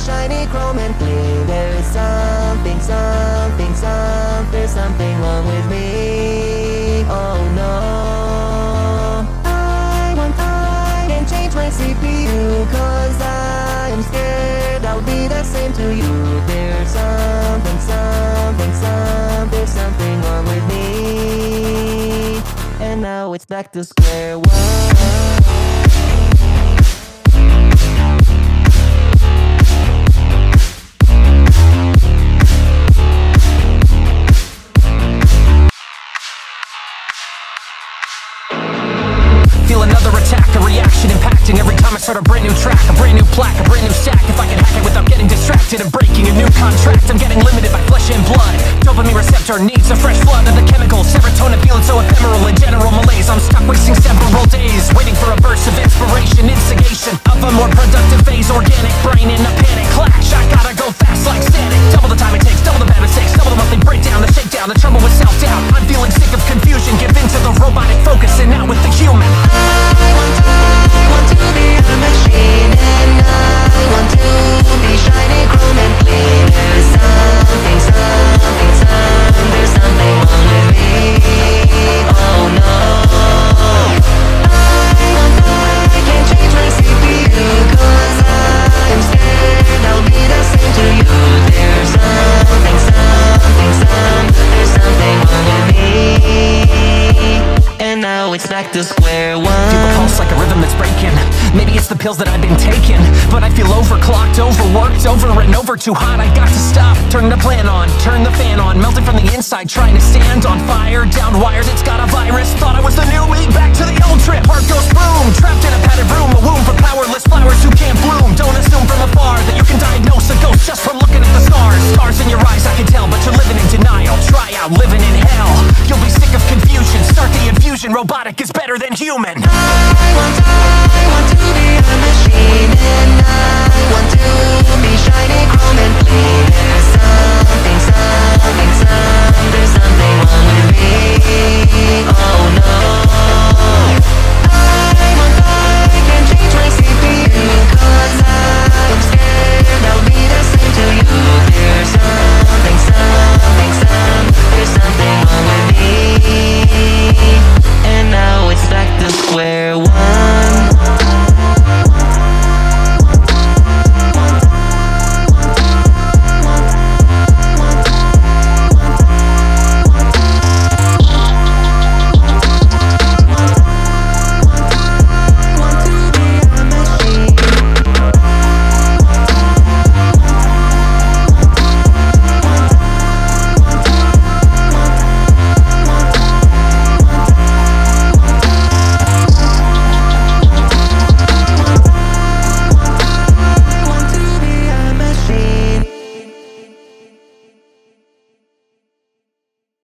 shiny, chrome and clean. There is something, something, some. There's something wrong with me. Oh no. I can change my CPU, cause I am scared I'll be the same to you. There's something, something, some. There's something wrong with me. And now it's back to square one. Feel another attack, a reaction impacting every time I start a brand new track, a brand new plaque, a brand new stack. If I can hack it without getting distracted and breaking a new contract, I'm getting limited by flesh and blood. Dopamine receptor needs a fresh flood of the chemicals. Serotonin feeling so ephemeral in general malaise. I'm stuck wasting several days waiting for a burst of inspiration, instigation of a more productive phase. Organic brain in a panic clash. I gotta go fast like static. Double the time it takes, double the bad mistakes, double the monthly breakdown, the shakedown, the trouble with self-doubt. I'm feeling sick of confusion. Give in to the robotic focus and out with the human. I want to be a machine, and I want to be shiny, chrome and clean. There's something, something, some. There's something wrong with me. Oh no. I can't change my CPU, cause I'm scared I'll be the same to you. There's something, something, some. There's something wrong with me. And now it's back to square one. Feel a pulse like a rhythm that's breaking. Maybe it's the pills that I've been taking, but I feel overclocked, overworked, over and over, too hot. I got to stop. Turn the plan on, turn the fan on. Melting from the inside, trying to stand on fire. Down wires, it's got a virus. Thought I was the new me, back to the old trip. Heart goes boom, trapped in a padded room. A womb for powerless flowers who can't bloom. Don't assume from afar that you can diagnose a ghost just from looking at the stars. Scars in your eyes, I can tell, but you're living in denial. Try out living in hell. You'll be sick of confusion. Start the infusion. Robotic is better than human. I want to be a machine, and I want to be shiny, chrome and clean.